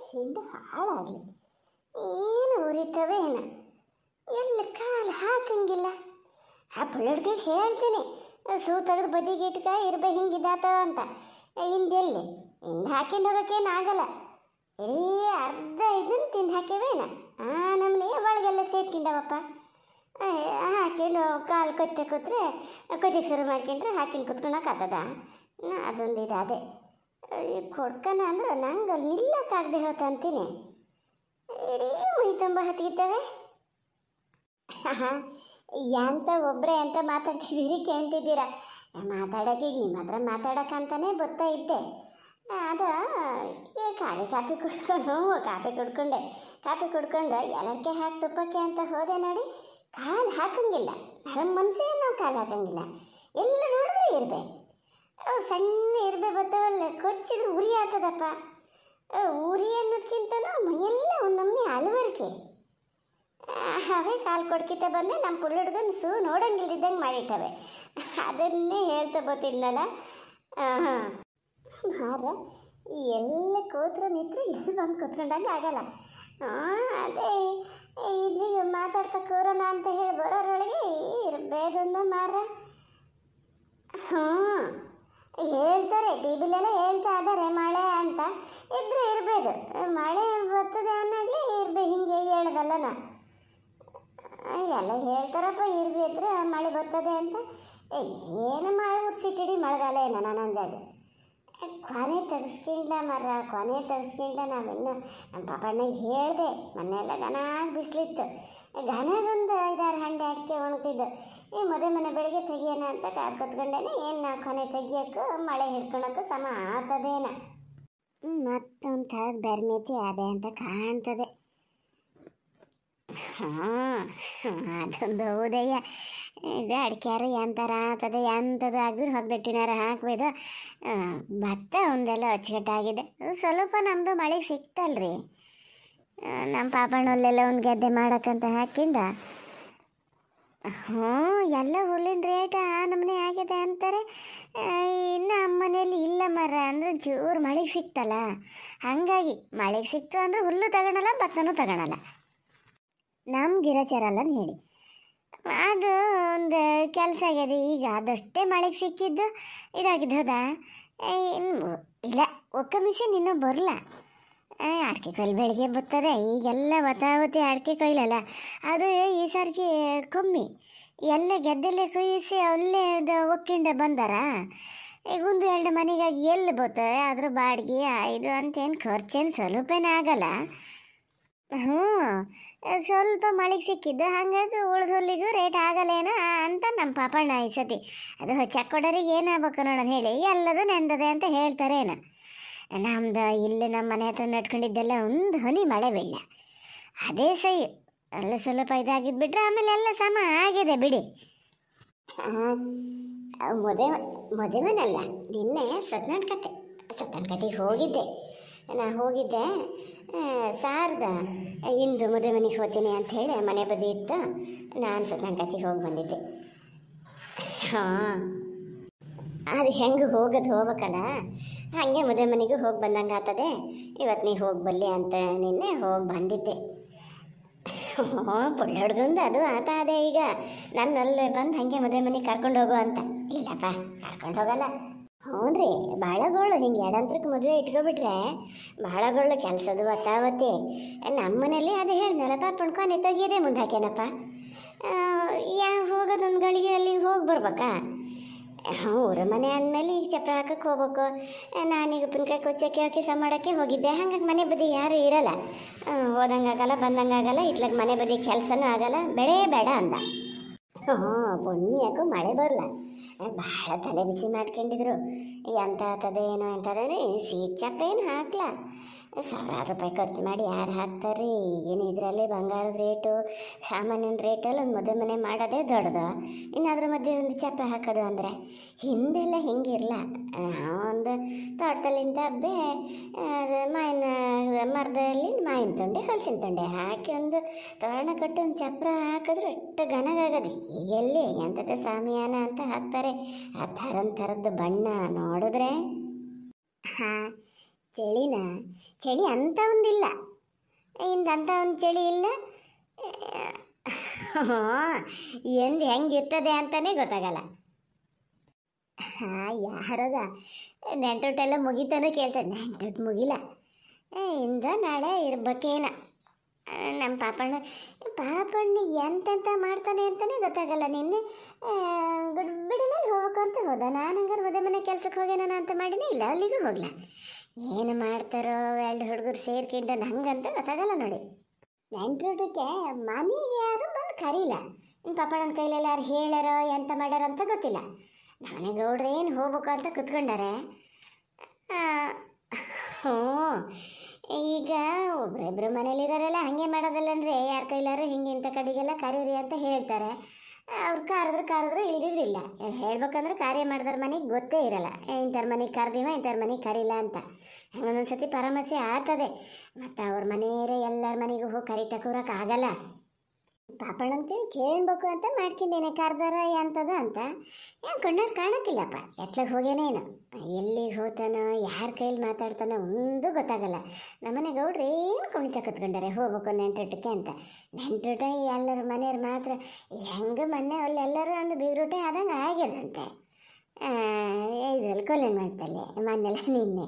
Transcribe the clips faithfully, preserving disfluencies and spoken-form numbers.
ಹಿಂಡು ಹಾಳಾಗಲಿ. ಏನು ಉರಿತವೆ ಏನ, ಎಲ್ಲ ಕಾಲು ಹಾಕಂಗಿಲ್ಲ. ಆ ಪುಳ್ಳಡ್ಗೆ ಹೇಳ್ತೀನಿ, ಸೂ ತೆಗೆದು ಬದಿಗೆ ಇಟ್ಕ ಇರ್ಬೇ ಹಿಂಗಿದಾತವ ಅಂತ. ಹಿಂದೆಲ್ಲಿ ಹಿಂದೆ ಹಾಕೊಂಡು ಹೋಗೋಕ್ಕೇನು ಆಗಲ್ಲ. ಏ ಅರ್ಧ ಇದನ್ನು ತಿಂದು ಹಾಕ್ಯವೇನ ಆ ನಮ್ಮನೆ ಒಳಗೆಲ್ಲ ಸೇರ್ಕೊಂಡವಪ್ಪ. ಹಾಕೊಂಡು ಕಾಲು ಕೊಚ್ಚೆ ಕೂತ್ರೆ ಕೊಚ್ಚಕ್ಕೆ ಶುರು ಮಾಡ್ಕೊಂಡ್ರೆ ಹಾಕೊಂಡು ಕುತ್ಕೊಳಕ್ಕೆ ಆಗ್ತದ. ಅದೊಂದು ಇದು ಅದೇ ಕೊಡ್ಕನ ಅಂದ್ರೆ ನಂಗೆ ಅಲ್ಲಿ ನಿಲ್ಲಕ್ಕಾಗದೆ ಹೋತ ಅಂತೀನಿ. ಇಡೀ ಮೈ ತುಂಬ ಹತ್ತಿತ್ತವೆ. ಹಾಂ ಎಂತ ಒಬ್ಬರೇ ಅಂತ ಮಾತಾಡ್ತಿದ್ದೀರಿ ಕೇಳ್ತಿದ್ದೀರಾ? ಮಾತಾಡೋಕೆ ಈಗ ನಿಮ್ಮ ಹತ್ರ ಮಾತಾಡೋಕ್ಕಂತಾನೆ ಬರ್ತಾ ಇದ್ದೆ. ಅದು ಖಾಲಿ ಕಾಫಿ ಕುಡ್ಕೊಂಡು ಕಾಫಿ ಕುಡ್ಕೊಂಡೆ ಕಾಫಿ ಕುಡ್ಕೊಂಡು ಎಲ್ಲಕ್ಕೆ ಹಾಕಿ ತುಪ್ಪಕ್ಕೆ ಅಂತ ಹೋದೆ ನೋಡಿ. ಕಾಲು ಹಾಕಂಗಿಲ್ಲ, ನಮ್ಮ ಮನಸ್ಸೇ ನಾವು ಕಾಲು ಹಾಕಂಗಿಲ್ಲ. ಎಲ್ಲ ನೋಡಿದ್ರೆ ಇರ್ಬೇ ಸಣ್ಣ ಇರ್ಬೇ ಬರ್ತಾವಲ್ಲ, ಕೊಚ್ಚಿದ್ರೆ ಉರಿ ಆಗ್ತದಪ್ಪ. ಉರಿ ಅನ್ನೋದಕ್ಕಿಂತನೂ ಮೈಯೆಲ್ಲ ಒಂದೊಮ್ಮೆ ಅಲವರಿಕೆ. ಅವೇ ಕಾಲು ಕೊಡ್ಕಿತ ಬಂದರೆ ನಮ್ಮ ಪುಳ್ಳಿಡ್ದನ್ನು ಸೂ ನೋಡಂಗಿಲ್ದಿದ್ದಂಗೆ ಮಾಡಿಟ್ಟವೆ. ಅದನ್ನೇ ಹೇಳ್ತಾ ಬರ್ತಿದ್ನಲ್ಲ. ಹಾಂ ಮಾರ ಎಲ್ಲ ಕೂತ್ರೆ ನಿಂತ್ರೆ ಇಲ್ಲಿ ಬಂದು ಕೂತ್ಕೊಂಡಂಗೆ ಆಗಲ್ಲ. ಹಾಂ ಅದೇ ಇಲ್ಲಿಗೆ ಮಾತಾಡ್ತಾ ಕೂರೋಣ ಅಂತ ಹೇಳಿ ಬರೋರೊಳಗೆ ಇರಬೇದನ್ನ ಮಾರ. ಹ್ಞೂ ಹೇಳ್ತಾರೆ, ಟಿ ವಿಲೆಲ್ಲ ಹೇಳ್ತಾ ಇದ್ದಾರೆ ಮಳೆ ಅಂತ. ಇದ್ರೆ ಇರಬೇಕು, ಮಳೆ ಬರ್ತದೆ ಅನ್ನೋದೇ ಇರ್ಬೇ ಹಿಂಗೆ ಹೇಳ್ದಲ್ಲನ. ಎಲ್ಲ ಹೇಳ್ತಾರಪ್ಪ ಇರ್ಬಿ ಇದ್ರೆ ಮಳೆ ಬರ್ತದೆ ಅಂತ. ಏನು ಮಳೆ ಉರ್ಸಿಟ್ಟಿಡಿ ಮಳೆಗಾಲ ಏನೋ ನಾನು ಅಂದಾಜು. ಕೊನೆ ತೆಗೆಸ್ಕೊಂಡ್ಲ ಮರ, ಕೊನೆ ತೆಗೆಸ್ಕೊಂಡ್ಲ. ನಾವಿನ್ನು ನಮ್ಮ ಪಾಪಣ್ಣಗೆ ಹೇಳಿದೆ, ಮೊನ್ನೆಲ್ಲ ಘನಾಗಿ ಬಿಸಿಲಿತ್ತು. ಘನಾಗೊಂದು ಐದಾರು ಹಂಡೆ ಅಡಿಕೆ ಒಣಗ್ತಿದ್ದು. ಈ ಮದುವೆ ಮನೆ ಬೆಳಿಗ್ಗೆ ತೆಗಿಯೋಣ ಅಂತ ಕಾರ್ ಕತ್ಕೊಂಡೇನೆ. ಏನು ನಾವು ಕೊನೆ ತೆಗಿಯೋಕ್ಕೂ ಮಳೆ ಹಿಡ್ಕೊಳಕ್ಕೂ ಸಮ ಆಗ್ತದೇನ. ಮತ್ತೊಂದು ಥರದ ಬೆರ್ಮೇತಿ ಅದೇ ಅಂತ ಕಾಣ್ತದೆ. ಹಾಂ ಅದೊಂದು ಹೌದಯ್ಯ. ಇದು ಅಡಿಕೆಯಾರು ಎಂಥರ ಆಗ್ತದೆ, ಎಂಥದ್ದು ಆಗಿದ್ರೆ ಹೊಗ್ದಟ್ಟಿನಾರ ಹಾಕ್ಬೋದು. ಭತ್ತ ಒಂದೆಲ್ಲ ಅಚ್ಚುಕಟ್ಟಾಗಿದೆ. ಸ್ವಲ್ಪ ನಮ್ಮದು ಮಳೆಗೆ ಸಿಕ್ತಲ್ರಿ. ನಮ್ಮ ಪಾಪಣ್ಣಲ್ಲೆಲ್ಲ ಒಂದು ಗದ್ದೆ ಮಾಡೋಕ್ಕಂತ ಹಾಕಿಂದ. ಹ್ಞೂ ಎಲ್ಲ ಹುಲ್ಲಿನ ರೇಟ್ ಆ ನಮ್ಮನೆ ಆಗಿದೆ ಅಂತಾರೆ. ಇನ್ನು ನಮ್ಮ ಮನೇಲಿ ಇಲ್ಲ ಮರ, ಅಂದರೆ ಜೋರು ಮಳೆಗೆ ಸಿಕ್ತಲ್ಲ. ಹಾಗಾಗಿ ಮಳೆಗೆ ಸಿಕ್ತು ಅಂದರೆ ಹುಲ್ಲು ತಗೊಳಲ್ಲ, ಭತ್ತನೂ ತಗೊಳಲ್ಲ. ನಮ್ಮ ಗಿರಚರಲ್ಲ ಹೇಳಿ. ಅದು ಒಂದು ಕೆಲಸ ಆಗಿದೆ ಈಗ. ಅದಷ್ಟೇ ಮಳೆಗೆ ಸಿಕ್ಕಿದ್ದು ಇದಾಗಿದ್ದು ಹೌದಾ? ಇನ್ನು ಇಲ್ಲ ಒಕ್ಕ ಮಿಷನ್ ಇನ್ನೂ ಬರಲ್ಲ. ಅಡಿಕೆ ಕೊಯ್ಲು ಬೆಳಿಗ್ಗೆ ಬರ್ತದೆ. ಈಗೆಲ್ಲ ವತಾವತಿ ಅಡಿಕೆ ಕೊಯ್ಲಲ್ಲ, ಅದು ಈ ಸಾರಿಗೆ ಕಮ್ಮಿ. ಎಲ್ಲ ಗೆದ್ದೆಲ್ಲೇ ಕೊಯ್ಯಿಸಿ ಅಲ್ಲೇ ಒಕ್ಕಿಂಡ ಬಂದಾರ. ಈಗ ಒಂದು ಎರಡು ಮನೆಗಾಗಿ ಎಲ್ಲಿ ಬರ್ತದೆ? ಅದ್ರ ಬಾಡಿಗೆ ಐದು ಅಂತೇನು ಖರ್ಚೇನು ಸ್ವಲ್ಪನೇ ಆಗಲ್ಲ. ಹ್ಞೂ ಸ್ವಲ್ಪ ಮಳೆಗೆ ಸಿಕ್ಕಿದ್ದು, ಹಾಗಾಗಿ ಉಳ್ದ ಹುಲ್ಲಿಗೂ ರೇಟ್ ಆಗಲ್ಲೇನೋ ಅಂತ ನಮ್ಮ ಪಾಪಣ್ಣ ಈ ಸತಿ. ಅದು ಹೊಚ್ಚಾಕ್ ಕೊಡೋರಿಗೆ ಏನಾಗಬೇಕು ನೋಡೋಣ ಹೇಳಿ, ಎಲ್ಲದು ನೆಂದದೆ ಅಂತ ಹೇಳ್ತಾರೇನು. ನಮ್ದು ಇಲ್ಲಿ ನಮ್ಮ ಮನೆ ಹತ್ರ ನಡ್ಕೊಂಡಿದ್ದೆಲ್ಲ ಒಂದು ಹನಿ ಮಳೆ ಬೀಳ. ಅದೇ ಸೈ ಎಲ್ಲ ಸ್ವಲ್ಪ ಇದಾಗಿದ್ದು ಬಿಟ್ರೆ ಆಮೇಲೆ ಎಲ್ಲ ಸಮ ಆಗಿದೆ ಬಿಡಿ. ಮದುವೆ ಮದುವೆನಲ್ಲ, ನಿನ್ನೆ ಸತ್ಯನಾರಾಯಣ ಕತೆ ಸತ್ಯನಾರಾಯಣ ಕತೆಗೆ ಹೋಗಿದ್ದೆ. ನಾ ಹೋಗಿದ್ದೆ ಸಾರ್ದ ಇಂದು ಮದುವೆ ಮನೆಗೆ ಹೋಗ್ತೀನಿ ಅಂಥೇಳಿ ಮನೆ ಬದಿ ಇತ್ತು. ನಾನು ಸತ್ಯನಾರಾಯಣ ಕತೆಗೆ ಹೋಗಿ ಬಂದಿದ್ದೆ. ಹಾಂ ಅದು ಹೆಂಗೆ ಹೋಗೋದು ಹೋಗ್ಬೇಕಲ್ಲ, ಹಾಗೆ ಮದುವೆ ಮನೆಗೂ ಹೋಗಿ ಬಂದಂಗೆ ಆಗ್ತದೆ. ಇವತ್ತು ನೀ ಹೋಗಿ ಬರಲಿ ಅಂತ ನಿನ್ನೆ ಹೋಗಿ ಬಂದಿದ್ದೆ. ಹ್ಞೂ ಪುಳ್ಳ ಹುಡ್ಗಂದು ಅದು ಆತ ಅದೇ. ಈಗ ನಾನು ಅಲ್ಲಿ ಬಂದು ಹಾಗೆ ಮದುವೆ ಮನೆಗೆ ಕರ್ಕೊಂಡು ಹೋಗು ಅಂತ. ಇಲ್ಲಪ್ಪ ಕರ್ಕೊಂಡು ಹೋಗಲ್ಲ. ಹ್ಞೂ ರೀ ಭಾಳಗಳು ಹಿಂಗೆ ಎರಡಂತ್ರಕ್ಕೆ ಮದುವೆ ಇಟ್ಕೊಬಿಟ್ರೆ ಭಾಳಗಳು ಕೆಲಸದು ವತಾವತಿ. ನಮ್ಮ ಮನೇಲಿ ಅದು ಹೇಳಿದ್ನಲ್ಲ ಪಾಪಣ್ಣ ಕೊನೆ ತೆಗಿಯೋದೇ ಮುಂದೆ ಹಾಕೇನಪ್ಪ. ಯಾವ ಹೋಗೋದೊಂದು ಗಳಿಗೆ ಅಲ್ಲಿಗೆ ಹೋಗಿ ಬರ್ಬೇಕಾ? ಹ್ಞೂ ಊರ ಮನೆ ಅಂದಮೇಲೆ ಈಗ ಚಪ್ರ ಹಾಕಕ್ಕೆ ಹೋಗ್ಬೇಕು. ನಾನೀಗ ಉಪ್ಪಿನಕಾಯಿ ಕೊಚ್ಚಕ್ಕೆ ಕೆಲಸ ಮಾಡೋಕ್ಕೆ ಹೋಗಿದ್ದೆ. ಹಂಗಾಗಿ ಮನೆ ಬದಿ ಯಾರೂ ಇರೋಲ್ಲ. ಹೋದಂಗೆ ಆಗಲ್ಲ ಬಂದಂಗೆ ಆಗಲ್ಲ. ಇಟ್ಲಾಗ ಮನೆ ಬದಿ ಕೆಲಸನೂ ಆಗಲ್ಲ. ಬೆಳೆ ಬೇಡ ಅಂದ. ಹ್ಞೂ ಪುಣ್ಯಕ್ಕೂ ಮಳೆ ಬರಲ್ಲ. ಭಾಳ ತಲೆ ಬಿಸಿ ಮಾಡ್ಕೊಂಡಿದ್ರು. ಎಂತ ಆಗ್ತದೆ ಏನೋ ಎಂತದೇ ಸೀಟ್ ಚಪ್ರ ಏನು ಹಾಕ್ಲ. ಸಾವಿರಾರು ರೂಪಾಯಿ ಖರ್ಚು ಮಾಡಿ ಯಾರು ಹಾಕ್ತಾರೆ? ಈಗೇನು ಇದರಲ್ಲಿ ಬಂಗಾರದ ರೇಟು ಸಾಮಾನ್ಯನ ರೇಟಲ್ಲಿ ಒಂದು ಮದುವೆ ಮನೆ ಮಾಡೋದೇ ದೊಡ್ಡದು. ಇನ್ನು ಅದ್ರ ಮಧ್ಯೆ ಒಂದು ಚಪ್ರ ಹಾಕೋದು ಅಂದರೆ ಹಿಂದೆಲ್ಲ ಹಿಂಗಿರಲ್ಲ. ಒಂದು ತೋಟದಲ್ಲಿಂದ ಹಬ್ಬೆ ಮಾವಿನ ಮರದಲ್ಲಿ ಮಾವಿನ ತೊಂಡೆ ಹಲಸಿನ ತೊಂಡೆ ಹಾಕಿ ಒಂದು ತೋರಣ ಕಟ್ಟಿ ಒಂದು ಚಪ್ರ ಹಾಕಿದ್ರೆ ಅಷ್ಟು ಘನಗಾಗೋದು. ಹೀಗೆಲ್ಲಿ ಎಂಥದ್ದು ಸಾಮಿಯಾನ ಅಂತ ಹಾಕ್ತಾರೆ. ಆ ಥರದ ಥರದ್ದು ಬಣ್ಣ ನೋಡಿದ್ರೆ ಹಾಂ ಚಳಿನ ಚಳಿ ಅಂತ ಒಂದಿಲ್ಲ, ಇಂದ ಅಂತ ಒಂದು ಚಳಿ ಇಲ್ಲ. ಎಂದು ಹೆಂಗಿರ್ತದೆ ಅಂತಲೇ ಗೊತ್ತಾಗಲ್ಲ. ಹಾಂ, ಯಾರದ ನೆಂಟೊಟ್ಟೆಲ್ಲ ಮುಗಿತಾನೂ ಕೇಳ್ತದೆ. ನೆಂಟೊಟ್ಟು ಮುಗಿಲ್ಲ, ಇಂದ ನಾಳೆ ಇರ್ಬೇಕೇನ. ನಮ್ಮ ಪಾಪಣ್ಣ ಪಾಪಣ್ಣ ಎಂತೆಂತ ಮಾಡ್ತಾನೆ ಅಂತಲೇ ಗೊತ್ತಾಗಲ್ಲ. ನಿನ್ನೆ ಬಿಡಿ ಮೇಲೆ ಹೋಗ್ಬೇಕು ಅಂತ ಹೋದ. ನಾನು ಹಂಗಾರೆ ಮದುವೆ ಮನೆ ಕೆಲ್ಸಕ್ಕೆ ಹೋಗೇನ ಅಂತ ಮಾಡಿನೇ ಇಲ್ಲ, ಅಲ್ಲಿಗೂ ಹೋಗ್ಲ. ಏನು ಮಾಡ್ತಾರೋ ಎರಡು ಹುಡುಗರು ಸೇರ್ಕೊಂಡು ನಂಗಂತ ಗೊತ್ತಾಗಲ್ಲ ನೋಡಿ. ನೆಂಟರೂಟಕ್ಕೆ ಮನೆಗೆ ಯಾರು ಬಂದು ಕರೀಲ್ಲ. ನಿಮ್ಮ ಪಾಪಣ್ಣನ ಕೈಲೆಲ್ಲ ಯಾರು ಹೇಳ್ಯಾರೋ ಎಂತ ಮಾಡ್ಯಾರ ಅಂತ ಗೊತ್ತಿಲ್ಲ. ನಮ್ಮನೆ ಗೌಡ್ರು ಏನು ಹೋಗ್ಬೇಕು ಅಂತ ಕುತ್ಕೊಂಡಾರೆ. ಹ್ಞೂ, ಈಗ ಒಬ್ಬರಿಬ್ಬರು ಮನೇಲಿರೋರೆಲ್ಲ ಹಾಗೆ ಮಾಡೋದಲ್ಲಂದರೆ ಯಾರ ಕೈಲಾರು ಹಿಂಗೆ ಇಂಥ ಕಡೆಗೆಲ್ಲ ಕರೀರಿ ಅಂತ ಹೇಳ್ತಾರೆ. ಅವ್ರು ಕರೆದ್ರೆ ಕರೆದ್ರೆ ಇಲ್ದಿದ್ರಿಲ್ಲ. ಹೇಳ್ಬೇಕಂದ್ರೆ ಕಾರ್ಯ ಮಾಡಿದ್ರ ಮನೆಗೆ ಗೊತ್ತೇ ಇರಲ್ಲ, ಇಂಥವ್ರ ಮನೆಗೆ ಕರೆದಿವ ಇಂಥವ್ರ ಮನೆಗೆ ಕರೀಲ್ಲ ಅಂತ. ಹಂಗೊಂದೊಂದು ಸತಿ ಪರಾಮರ್ಶೆ ಆಗ್ತದೆ. ಮತ್ತು ಅವ್ರ ಮನೆಯವರೇ ಎಲ್ಲರ ಮನೆಗೂ ಹೋಗಿ ಕರಿತಕ್ಕೆ ಆಗಲ್ಲ. ಪಾಪಣ್ಣಂತೇಳಿ ಕೇಳಬೇಕು ಅಂತ ಮಾಡ್ಕೊಂಡೇನೆ, ಕರ್ದಾರ ಎಂತದ ಅಂತ. ಏನು ಕಣ್ಣಾಗ ಕಾಣಕ್ಕಿಲ್ಲಪ್ಪ. ಎತ್ಲಾಗ ಹೋಗೇನೇನು, ಎಲ್ಲಿಗೆ ಹೋಗ್ತಾನೋ ಯಾರ ಕೈಲಿ ಮಾತಾಡ್ತಾನೋ ಒಂದು ಗೊತ್ತಾಗಲ್ಲ. ನಮ್ಮನೆ ಗೌಡ್ರು ಏನು ಕುಣಿತ ಕತ್ಕೊಂಡಾರೆ ಹೋಗ್ಬೇಕು ನೆಂಟರೂಟಕ್ಕೆ ಅಂತ. ನೆಂಟರೂಟ ಎಲ್ಲರ ಮನೆಯವ್ರು ಮಾತ್ರ ಹೆಂಗೆ ಮೊನ್ನೆ ಅಲ್ಲಿ ಎಲ್ಲರೂ ಒಂದು ಬೀಗ್ರೂಟ ಆದಂಗೆ ಆಗ್ಯದಂತೆ. ಇದ್ರಲ್ಲಿ ಕೊಲ್ಲೇನು ಮಾಡ್ತಲ್ಲಿ ಮೊನ್ನೆಲ್ಲ ನಿನ್ನೆ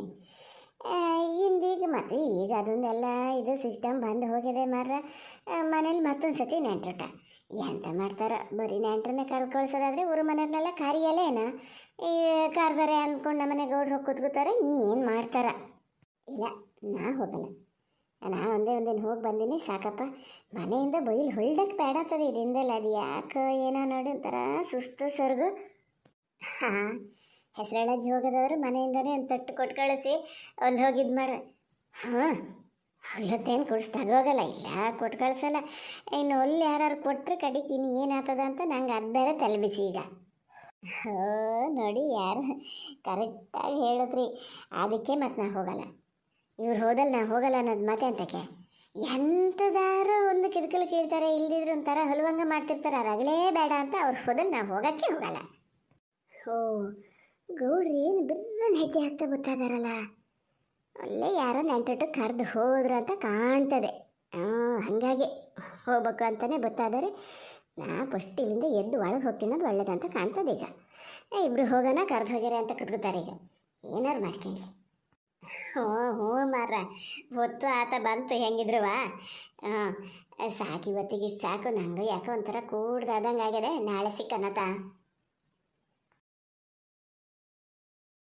ಹಿಂದೀಗ ಮತ್ತು ಈಗ ಅದೊಂದೆಲ್ಲ ಇದು ಸಿಸ್ಟಮ್ ಬಂದು ಹೋಗಿದೆ ಮಾರ. ಮನೇಲಿ ಮತ್ತೊಂದು ಸತಿ ನೆಂಟರೂಟ ಎಂತ ಮಾಡ್ತಾರೋ. ಬರೀ ನೆಂಟ್ರನ್ನೇ ಕರೆದು ಕಳ್ಸೋದಾದರೆ ಊರ ಮನೆಯವ್ರನ್ನೆಲ್ಲ ಕರಿಯಲ್ಲೇನ. ಈ ಕರ್ದಾರೆ ಅಂದ್ಕೊಂಡು ನಮ್ಮನೆ ಗೌಡ್ರು ಹೋಗಿ ಕೂತ್ಕೋತಾರೆ. ಇನ್ನೇನು ಮಾಡ್ತಾರ. ಇಲ್ಲ, ನಾ ಹೋಗಲ್ಲ. ನಾ ಒಂದೇ ಒಂದಿನ ಹೋಗಿ ಬಂದೀನಿ ಸಾಕಪ್ಪ. ಮನೆಯಿಂದ ಬೈಲು ಹೊಳ್ದಕ್ಕೆ ಬೇಡಾಗ್ತದೆ ಇದರಿಂದಲ್ಲ. ಅದು ಯಾಕೋ ಏನೋ ನೋಡಿ ಒಂಥರ ಸುಸ್ತು ಸೊರ್ಗು. ಹಾಂ, ಹೆಸರಳಜ್ಜಿ ಹೋಗೋದವರು ಮನೆಯಿಂದನೇ ಒಂದು ತಟ್ಟು ಕೊಟ್ಟು ಕಳಿಸಿ ಅಲ್ಲಿ ಹೋಗಿದ್ದು ಮಾಡ. ಹಾಂ, ಹೊಲತ್ತೇನು ಕುಡಿಸ್ದಾಗ ಹೋಗಲ್ಲ. ಇಲ್ಲ, ಕೊಟ್ಟು ಕಳ್ಸಲ್ಲ. ಇನ್ನು ಅಲ್ಲಿ ಯಾರು ಕೊಟ್ಟರೆ ಕಡಿಕೆ ಇನ್ನು ಏನಾಗ್ತದ ಅಂತ ನಂಗೆ ಅದು ಬೇರೆ ತಲೆ ಬಿಸಿ ಈಗ. ಹೋ ನೋಡಿ, ಯಾರು ಕರೆಕ್ಟಾಗಿ ಹೇಳಿದ್ರಿ. ಅದಕ್ಕೆ ಮತ್ತು ನಾ ಹೋಗಲ್ಲ. ಇವ್ರು ಹೋದಲ್ಲಿ ನಾ ಹೋಗಲ್ಲ ಅನ್ನೋದು ಮತ್ತೆ ಅಂತಕ್ಕೆ. ಎಂಥದಾರು ಒಂದು ಕಿರಿಕಲು ಕೇಳ್ತಾರೆ, ಇಲ್ದಿದ್ರೆ ಒಂಥರ ಹೊಲವಂಗ ಮಾಡ್ತಿರ್ತಾರೆ. ರಗಳೇ ಬೇಡ ಅಂತ ಅವ್ರು ಹೋದಲ್ಲಿ ನಾ ಹೋಗೋಕ್ಕೆ ಹೋಗಲ್ಲ. ಓ, ಗೌಡ್ರಿ ಏನು ಬಿರ್ರನ್ನ ಹೆಜ್ಜೆ ಹಾಕ್ತಾ ಗೊತ್ತಾದಾರಲ್ಲ. ಅಲ್ಲೇ ಯಾರೋ ನೆಂಟಟ್ಟು ಕರೆದು ಹೋದ್ರು ಅಂತ ಕಾಣ್ತದೆ. ಹ್ಞೂ, ಹಾಗಾಗಿ ಹೋಗ್ಬೇಕು ಅಂತಲೇ ಗೊತ್ತಾದರೆ ನಾ ಫಸ್ಟ್ ಇಲ್ಲಿಂದ ಎದ್ದು ಒಳಗೆ ಹೋಗ್ತೀನಿ ಅದು ಒಳ್ಳೇದಂತ ಕಾಣ್ತದೆ. ಈಗ ಇಬ್ಬರು ಹೋಗೋಣ, ಕರೆದು ಹೋಗ್ಯಾರೆ ಅಂತ ಕೂತ್ಕೋತಾರೆ. ಈಗ ಏನಾರು ಮಾಡ್ಕೊಳ್ಳಿ. ಹ್ಞೂ ಹ್ಞೂ ಮಾರ, ಹೊತ್ತು ಆತ ಬಂತು ಹೆಂಗಿದ್ರುವ. ಹಾಂ, ಸಾಕು ಇವತ್ತಿಗೆ ಇಷ್ಟು ಸಾಕು. ನಂಗೆ ಯಾಕೋ ಒಂಥರ ಕೂಡ್ದಾದಂಗೆ ಆಗಿದೆ. ನಾಳೆ ಸಿಕ್ಕನತ.